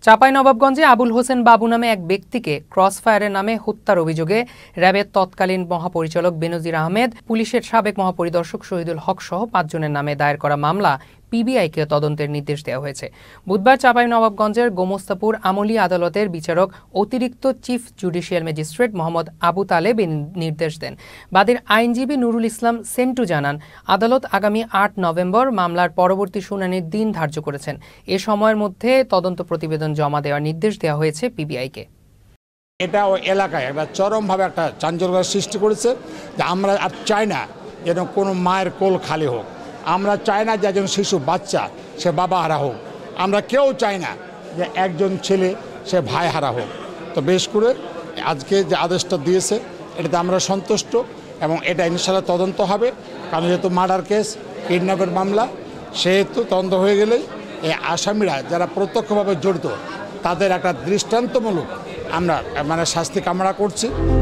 চাঁপাইনবাবগঞ্জে আবুল হোসেন বাবু নামে এক ব্যক্তিকে ক্রসফায়ারের নামে হত্যার অভিযোগে র্যাবের তৎকালীন মহাপরিচালক বেনজির আহমেদ, পুলিশের সাবেক মহাপরিদর্শক শহীদুল হক সহ ৫ জনের নামে দায়ের করা মামলা পিবিআইকে তদন্তের নির্দেশ দেওয়া হয়েছে। বুধবার চাঁপাইনবাবগঞ্জের গোমস্তাপুর আমলি আদালতের বিচারক অতিরিক্ত chief judicial magistrate Mohammad Abu Taleb নির্দেশ দেন। বাদীর আইনজীবী নুরুল ইসলাম সেন্টু জানান, আদালত আগামী ৮ নভেম্বর মামলার পরবর্তী শুনানির দিন ধার্য করেছেন। এ সময়ের মধ্যে তদন্ত প্রতিবেদন জমা দেওয়ার নির্দেশ দেওয়া হয়েছে পিবিআইকে। এটা ওই এলাকায় একটা চরমভাবে একটা চাঞ্চল্যকর সৃষ্টি করেছে যে আমরা আর চাই না যেন কোনো মায়ের কোল খালি হোক। আমরা চাই না যে একজন শিশু বাচ্চা সে বাবা হারা হোক। আমরা কেউ চাই না যে একজন ছেলে সে ভাই হারা হোক। তো বেশ করে আজকে যে আদেশটা দিয়েছে এটাতে আমরা সন্তুষ্ট এবং এটা ইনশাআল্লাহ তদন্ত হবে। কারণ যেহেতু মার্ডার কেস, কিডন্যাপের মামলা, সেহেতু তদন্ত হয়ে গেলেই এই আসামিরা যারা প্রত্যক্ষভাবে জড়িত তাদের একটা দৃষ্টান্তমূলক আমরা শাস্তি কামনা করছি।